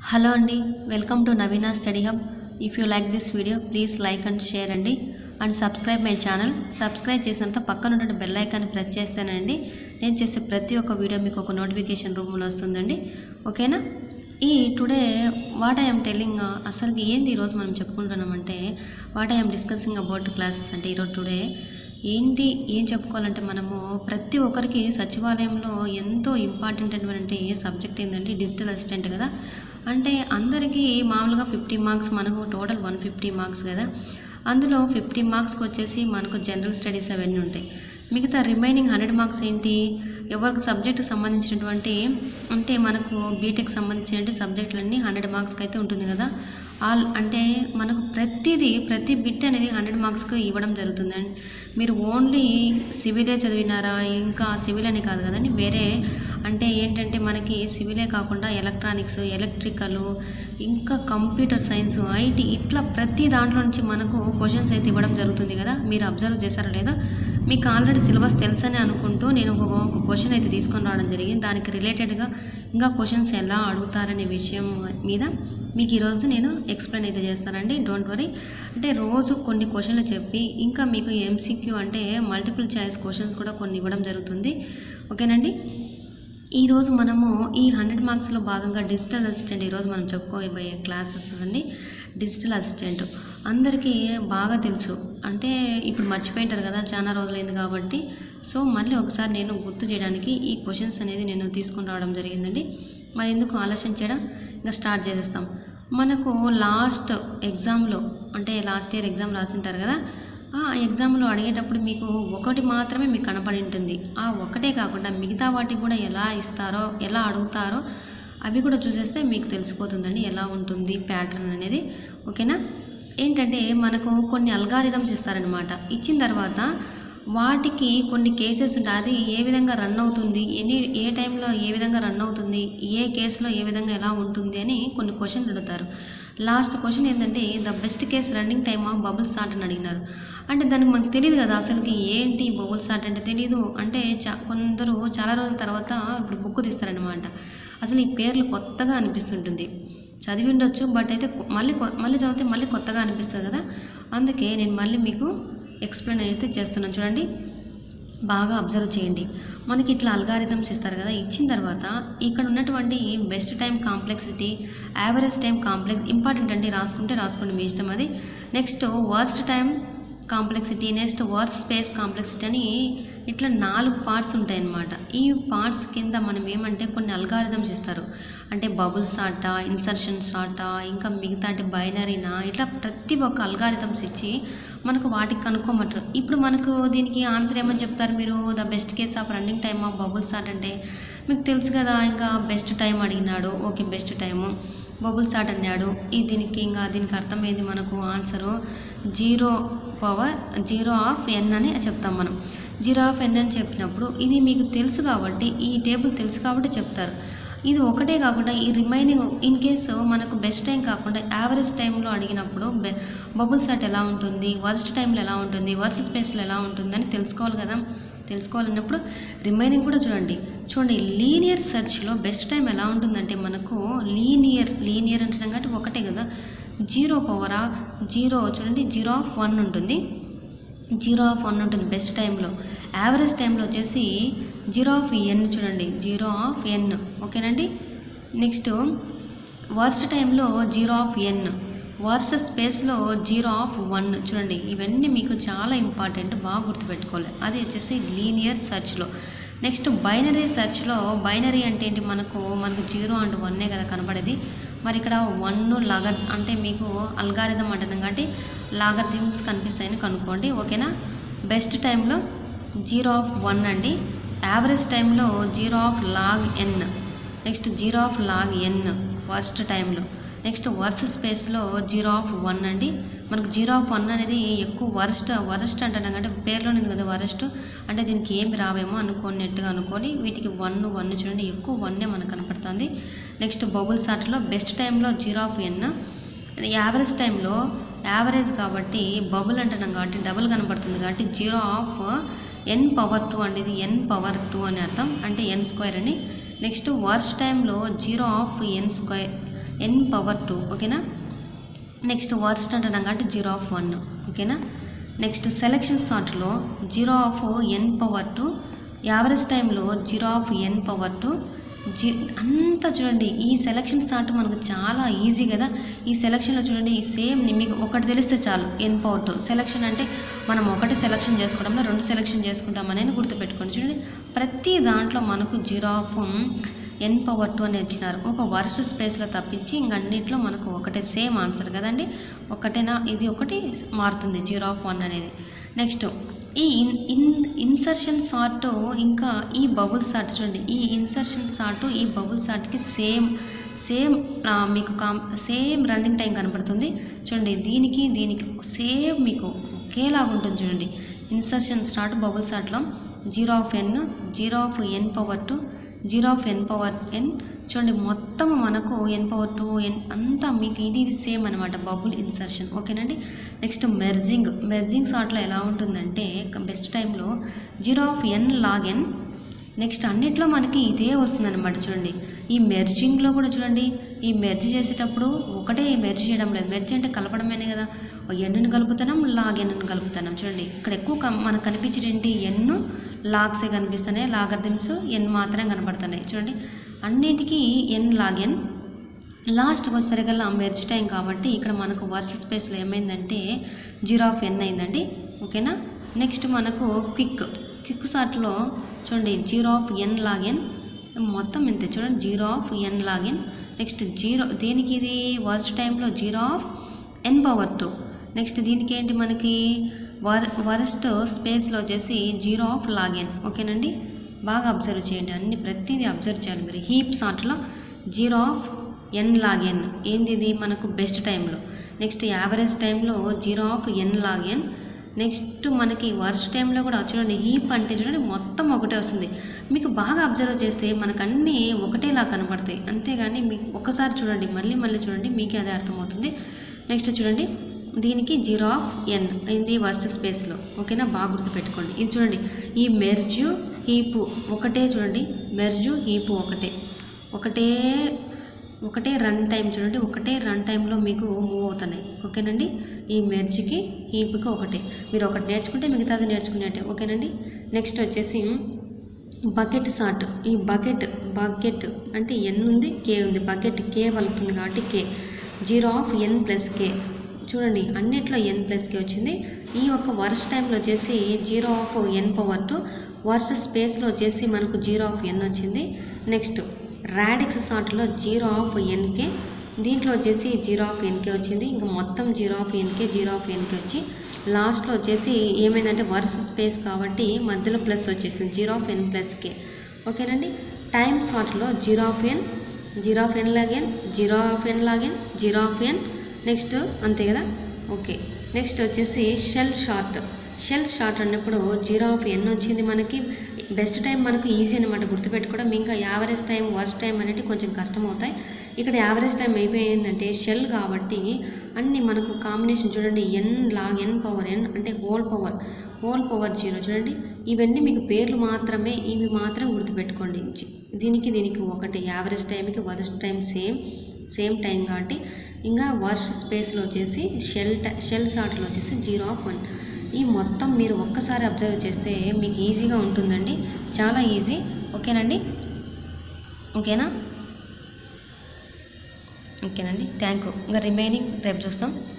Hello అండి, welcome to Naveena study hub. If you like this video please like and share అండి and subscribe my channel. Subscribe చేసినంత పక్కన ఉన్న bell ఐకాన్ని press చేస్తేనండి నేను చేసే ప్రతి ఒక్క వీడియో మీకు ఒక నోటిఫికేషన్ రూపంలో వస్తుందండి. ఓకేనా? టుడే వాట్ ఐఎమ్ టెల్లింగ్, అసలుకి ఏంది ఈరోజు మనం చెప్పుకుంటున్నామంటే what I'm discussing about classes అంటే ఈరోజు టుడే ఏం చెప్పుకోవాలంటే మనము ప్రతి ఒక్కరికి సచివాలయంలో ఎంతో ఇంపార్టెంట్ అయినటువంటి సబ్జెక్ట్ ఏంటంటే డిజిటల్ అసిస్టెంట్ కదా. అంటే అందరికీ మామూలుగా 50 మార్క్స్, మనకు టోటల్ 150 మార్క్స్ కదా. అందులో 50 మార్క్స్కి వచ్చేసి మనకు జనరల్ స్టడీస్ అవన్నీ ఉంటాయి. మిగతా రిమైనింగ్ 100 మార్క్స్ ఏంటి, ఎవరికి సబ్జెక్టుకి సంబంధించినటువంటి అంటే మనకు బీటెక్ సంబంధించిన సబ్జెక్టులన్నీ 100 మార్క్స్కి అయితే ఉంటుంది కదా. అంటే మనకు ప్రతి బిట్ అనేది 100 మార్క్స్కి ఇవ్వడం జరుగుతుందండి. మీరు ఓన్లీ సివిలే చదివినారా, ఇంకా సివిల్ అని కాదు కదండి, వేరే అంటే ఏంటంటే మనకి సివిలే కాకుండా ఎలక్ట్రానిక్స్, ఎలక్ట్రికల్, ఇంకా కంప్యూటర్ సైన్స్, ఐటీ ఇట్లా ప్రతి దాంట్లో నుంచి మనకు క్వశ్చన్స్ అయితే ఇవ్వడం జరుగుతుంది కదా. మీరు అబ్జర్వ్ చేశారా లేదా? మీకు ఆల్రెడీ సిలబస్ తెలుసని అనుకుంటూ నేను ఒక క్వశ్చన్ అయితే తీసుకొని రావడం జరిగింది. దానికి రిలేటెడ్గా ఇంకా క్వశ్చన్స్ ఎలా అడుగుతారనే విషయం మీద మీకు ఈరోజు నేను ఎక్స్ప్లెయిన్ అయితే చేస్తానండి. Don't worry. అంటే రోజు కొన్ని క్వశ్చన్లు చెప్పి ఇంకా మీకు ఎంసీక్యూ అంటే మల్టిపుల్ చాయిస్ క్వశ్చన్స్ కూడా కొన్ని ఇవ్వడం జరుగుతుంది. ఓకేనండి? ఈరోజు మనము ఈ 100 మార్క్స్లో భాగంగా డిజిటల్ అసిస్టెంట్ ఈరోజు మనం చెప్పుకోబోయే క్లాసెస్ అండి. డిజిటల్ అసిస్టెంట్ అందరికీ బాగా తెలుసు, అంటే ఇప్పుడు మర్చిపోయింటారు కదా, చాలా రోజులైంది కాబట్టి. సో మళ్ళీ ఒకసారి నేను గుర్తు చేయడానికి ఈ క్వశ్చన్స్ అనేది నేను తీసుకుని రావడం జరిగిందండి. మరి ఎందుకు ఆలస్యం చేయడం, ఇంకా స్టార్ట్ చేసేస్తాం. మనకు లాస్ట్ ఎగ్జామ్లో అంటే లాస్ట్ ఇయర్ ఎగ్జామ్ రాసింటారు కదా, ఆ ఎగ్జామ్లో అడిగేటప్పుడు మీకు ఒకటి మాత్రమే మీకు కనపడి ఉంటుంది. ఆ ఒకటే కాకుండా మిగతా వాటికి కూడా ఎలా ఇస్తారో, ఎలా అడుగుతారో అవి కూడా చూసేస్తే మీకు తెలిసిపోతుందండి ఎలా ఉంటుంది ప్యాటర్న్ అనేది. ఓకేనా? ఏంటంటే మనకు కొన్ని అల్గారిథమ్స్ ఇస్తారనమాట. ఇచ్చిన తర్వాత వాటికి కొన్ని కేసెస్ ఉంటాయి, అది ఏ విధంగా రన్ అవుతుంది, ఏ టైంలో ఏ విధంగా రన్ అవుతుంది, ఏ కేసులో ఏ విధంగా ఎలా ఉంటుంది అని కొన్ని క్వశ్చన్లు అడుగుతారు. లాస్ట్ క్వశ్చన్ ఏంటంటే the best case running time of bubble sort అని అడిగినారు. అంటే దానికి మనకు తెలియదు కదా, అసలుకి ఏంటి బబుల్ సార్ట్ అంటే తెలియదు. అంటే కొందరు చాలా రోజుల తర్వాత ఇప్పుడు బుక్ తీస్తారనమాట. అసలు ఈ పేర్లు కొత్తగా అనిపిస్తుంటుంది, చదివి ఉండొచ్చు బట్ అయితే మళ్ళీ చదివితే మళ్ళీ కొత్తగా అనిపిస్తుంది కదా. అందుకే నేను మళ్ళీ మీకు ఎక్స్ప్లెయిన్ అయితే చేస్తున్నాను. చూడండి, బాగా అబ్జర్వ్ చేయండి. మనకి ఇట్లా అల్గారిథమ్స్ ఇస్తారు కదా, ఇచ్చిన తర్వాత ఇక్కడ ఉన్నటువంటి best time complexity, average time complex important అండి, రాసుకోండి మీ ఇష్టం అది. Next worst time complexity, next worst space complexity అని ఇట్లా 4 పార్ట్స్ ఉంటాయన్నమాట. ఈ పార్ట్స్ కింద మనం ఏమంటే కొన్ని అల్గారిథమ్స్ ఇస్తారు. అంటే బబుల్ సార్టా, ఇన్సర్షన్ సార్టా, ఇంకా మిగతా అంటే బైనరీనా, ఇట్లా ప్రతి ఒక్క అల్గారిథమ్స్ ఇచ్చి మనకు వాటికి కనుక్కోమంటారు. ఇప్పుడు మనకు దీనికి ఆన్సర్ ఏమని చెప్తారు మీరు? The best case of running time of bubble sort అంటే మీకు తెలుసు కదా. ఇంకా బెస్ట్ టైం అడిగినాడు, okay best time. Bubble sort అన్నాడు, దీనికి అర్థమయ్యేది మనకు ఆన్సరు 0 ఆఫ్ n అని చెప్తాం మనం. 0 ఆఫ్ n అని చెప్పినప్పుడు ఇది మీకు తెలుసు కాబట్టి, ఈ టేబుల్ తెలుసు కాబట్టి చెప్తారు. ఇది ఒకటే కాకుండా ఈ రిమైనింగ్ ఇన్ కేసు మనకు బెస్ట్ టైం కాకుండా యావరేజ్ టైంలో అడిగినప్పుడు బబుల్ సార్ట్ ఎలా ఉంటుంది, వర్స్ట్ టైంలో ఎలా ఉంటుంది, వర్స్ట్ స్పేస్లో ఎలా ఉంటుందని తెలుసుకోవాలి కదా. తెలుసుకోవాలన్నప్పుడు రిమైనింగ్ కూడా చూడండి. లీనియర్ సెర్చ్లో బెస్ట్ టైం ఎలా ఉంటుందంటే మనకు లీనియర్ అంటున్నాం కాబట్టి ఒకటే కదా. 0 పవరా 0 చూడండి, 0 ఆఫ్ 1 ఉంటుంది, 0 ఆఫ్ 1 ఉంటుంది బెస్ట్ టైంలో. యావరేజ్ టైంలో వచ్చేసి 0 ఆఫ్ n చూడండి, 0 ఆఫ్ n. ఓకేనండి? నెక్స్ట్ వర్స్ట్ టైంలో 0 ఆఫ్ n, వర్స్ట్ స్పేస్లో 0 ఆఫ్ 1 చూడండి. ఇవన్నీ మీకు చాలా ఇంపార్టెంట్, బాగా గుర్తుపెట్టుకోవాలి. అది వచ్చేసి లీనియర్ సెర్చ్లో. నెక్స్ట్ బైనరీ సెర్చ్లో, బైనరీ అంటే ఏంటి, మనకు 0 అండ్ 1 కదా కనపడేది. మరి ఇక్కడ 1 అంటే మీకు అల్గారిథం అంటున్నాం కాబట్టి లాగరిథమ్స్ కనిపిస్తాయని కనుక్కోండి. ఓకేనా? బెస్ట్ టైంలో 0 ఆఫ్ 1 అండి, యావరేజ్ టైంలో 0 of log n, next 0 of log n worst టైంలో. నెక్స్ట్ వర్స్ట్ స్పేస్లో 0 ఆఫ్ 1 అండి. మనకు 0 ఆఫ్ 1 అనేది ఎక్కువ వరస్ట్ అంటున్నాం అంటే పేర్లోనే ఉంది కదా వరస్ట్, అంటే దీనికి ఏమి రావేమో అనుకోనట్టుగా అనుకోని వీటికి 1 చూడండి, ఎక్కువ 1 మనకు కనపడుతుంది. నెక్స్ట్ బబుల్ సార్ట్లో బెస్ట్ టైంలో 0 ఆఫ్ n, యావరేజ్ టైంలో యావరేజ్ కాబట్టి బబుల్ అంటున్నాం కాబట్టి డబుల్ కనపడుతుంది కాబట్టి 0 ఆఫ్ n పవర్ 2 అండి, ఇది n పవర్ 2 అని అర్థం, అంటే n స్క్వేర్ అని. నెక్స్ట్ వర్స్ట్ టైంలో 0 of n square, n power 2 ఓకేనా. నెక్స్ట్ వర్స్ట్ అంటున్నాం కాబట్టి 0 ఆఫ్ 1 ఓకేనా. నెక్స్ట్ సెలెక్షన్ సార్ట్లో 0 ఆఫ్ n పవర్ 2, యావరేజ్ టైంలో 0 ఆఫ్ n పవర్ 2 అంతా చూడండి. ఈ సెలెక్షన్ సార్ట్ మనకు చాలా ఈజీ కదా. ఈ సెలెక్షన్లో చూడండి ఈ సేమ్ మీకు ఒకటి తెలిస్తే చాలు n పవర్ 2 సెలెక్షన్ అంటే మనం ఒకటి సెలెక్షన్ చేసుకోవడంలో 2 సెలెక్షన్ చేసుకుంటామని గుర్తుపెట్టుకోండి. చూడండి ప్రతి దాంట్లో మనకు 0 ఆఫ్ n పవర్ 2 అని ఇచ్చినారు. ఒక వర్స్ట్ స్పేస్లో తప్పించి ఇంకన్నిట్లో మనకు ఒకటే సేమ్ ఆన్సర్ కదండి. ఒకటేనా, ఇది ఒకటి మారుతుంది 0 ఆఫ్ 1 అనేది. నెక్స్ట్ ఈ ఇన్సర్షన్ సార్ట్ ఇంకా ఈ బబుల్ సార్ట్ చూడండి. ఈ ఇన్సర్షన్ సార్ట్ ఈ బబుల్ సార్ట్కి సేమ్ మీకు సేమ్ రన్నింగ్ టైం కనపడుతుంది చూడండి. దీనికి సేమ్ మీకు ఒకేలాగా ఉంటుంది చూడండి. ఇన్సర్షన్ సార్ట్ బబుల్ సార్ట్లో 0 of n, 0 of n power 2, 0 of n power n చూడండి. మొత్తం మనకు n పవర్ 2 n అంతా మీకు ఇది సేమ్ అనమాట బబుల్ ఇన్సర్షన్ ఓకేనండి. నెక్స్ట్ మెర్జింగ్ సార్ట్లో ఎలా ఉంటుందంటే బెస్ట్ టైంలో 0 of n log n. Next అన్నిట్లో మనకి ఇదే వస్తుందన్నమాట చూడండి. ఈ మెర్జింగ్లో కూడా చూడండి, ఈ మెర్జ్ చేసేటప్పుడు ఒకటే మెర్జ్ చేయడం లేదు. మెర్జ్ అంటే కలపడమేనే కదా. ఎన్ను కలుపుతున్నాం, లాగ్ ఎన్ను కలుపుతున్నాం చూడండి. ఇక్కడ ఎక్కువ మనకు కనిపించేటి ఎన్ను లాగ్సే కనిపిస్తున్నాయి, లాగరిథమ్స్ ఎన్ మాత్రం కనబడుతున్నాయి చూడండి. అన్నిటికీ ఎన్ లాగ్ ఎన్. లాస్ట్కి వచ్చేసరికల్లా మెర్జ్ టైం కాబట్టి ఇక్కడ మనకు వర్స్ స్పేస్లో ఏమైందంటే 0 ఆఫ్ n అయిందండి ఓకేనా. నెక్స్ట్ మనకు క్విక్ సార్ట్లో చూడండి 0 ఆఫ్ n లాగ్ n మొత్తం ఇంతే చూడండి. 0 of n log n. Next 0 దేనికి ఇది వర్స్ట్ టైంలో 0 ఆఫ్ n పవర్ 2. నెక్స్ట్ దీనికి ఏంటి మనకి వరస్ట్ స్పేస్లో వచ్చేసి 0 ఆఫ్ లాగ్ n ఓకేనండి. బాగా అబ్జర్వ్ చేయండి, అన్ని ప్రతిదీ అబ్జర్వ్ చేయాలి మీరు. హీప్ సార్ట్లో 0 ఆఫ్ n లాగ్ n ఏంది ఇది మనకు బెస్ట్ టైంలో. నెక్స్ట్ యావరేజ్ టైంలో 0 of n log n. Next మనకి వర్స్ట్ టైంలో కూడా చూడండి హీప్ అంటే చూడండి మొత్తం ఒకటే వస్తుంది. మీకు బాగా అబ్జర్వ్ చేస్తే మనకు అన్నీ ఒకటేలా కనపడతాయి. అంతేగాని మీకు ఒకసారి చూడండి మళ్ళీ చూడండి మీకే అదే అర్థమవుతుంది. నెక్స్ట్ చూడండి దీనికి 0 ఆఫ్ n అయింది వర్స్ట్ స్పేస్లో ఓకేనా. బాగా గుర్తుపెట్టుకోండి. ఇది చూడండి ఈ మెర్జు హీపు ఒకటే చూడండి. మెర్జు హీపు ఒకటే రన్ టైం చూడండి. ఒకటే రన్ టైంలో మీకు మూవ్ అవుతున్నాయి ఓకేనండి. ఈ మెర్జ్కి హీప్కి ఒకటే. మీరు ఒకటి నేర్చుకుంటే మిగతాది నేర్చుకునేట్టే ఓకేనండి. నెక్స్ట్ వచ్చేసి బకెట్ సార్ట్. ఈ బకెట్ అంటే n ఉంది, k ఉంది. బకెట్ k వలుపుతుంది కాబట్టి k. 0 of n plus k చూడండి. అన్నిట్లో n ప్లస్ k వచ్చింది. ఈ ఒక వర్స్ట్ టైంలో వచ్చేసి 0 ఆఫ్ n పవర్ 2. వర్స్ట్ స్పేస్లో వచ్చేసి మనకు 0 ఆఫ్ n వచ్చింది. నెక్స్ట్ రాడిక్స్ సార్ట్లో 0 ఆఫ్ nk. దీంట్లో వచ్చేసి 0 ఆఫ్ nk వచ్చింది. ఇంకా మొత్తం 0 ఆఫ్ nk వచ్చి లాస్ట్లో వచ్చేసి ఏమైందంటే వర్స్ స్పేస్ కాబట్టి మధ్యలో ప్లస్ వచ్చేసింది 0 ఆఫ్ n ప్లస్ k ఓకేనండి. టైమ్ సార్ట్లో 0 of n, 0 of n log n, 0 of n log n, 0 of n next అంతే కదా ఓకే. నెక్స్ట్ వచ్చేసి షెల్ షార్ట్ అన్నప్పుడు 0 ఆఫ్ n వచ్చింది మనకి. బెస్ట్ టైం మనకు ఈజీ అనమాట గుర్తుపెట్టుకోవడం. ఇంకా యావరేజ్ టైం వర్స్ట్ టైం అనేది కొంచెం కష్టం అవుతాయి. ఇక్కడ యావరేజ్ టైం అయిపోయిందంటే షెల్ కాబట్టి అన్నీ మనకు కాంబినేషన్ చూడండి. n log n power n అంటే హోల్ పవర్ 0 చూడండి. ఇవన్నీ మీకు పేర్లు మాత్రమే, ఇవి మాత్రం గుర్తుపెట్టుకోండి. దీనికి ఒకటి. యావరేజ్ టైంకి వర్స్ట్ టైం సేమ్ టైం కాబట్టి ఇంకా వర్స్ట్ స్పేస్లో వచ్చేసి షెల్ షార్ట్లో వచ్చేసి 0 ఆఫ్ 1. ఈ మొత్తం మీరు ఒక్కసారి అబ్జర్వ్ చేస్తే మీకు ఈజీగా ఉంటుందండి, చాలా ఈజీ ఓకేనండి. ఓకేనా థ్యాంక్ యూ. ఇంకా రిమైనింగ్ రేపు చూస్తాం.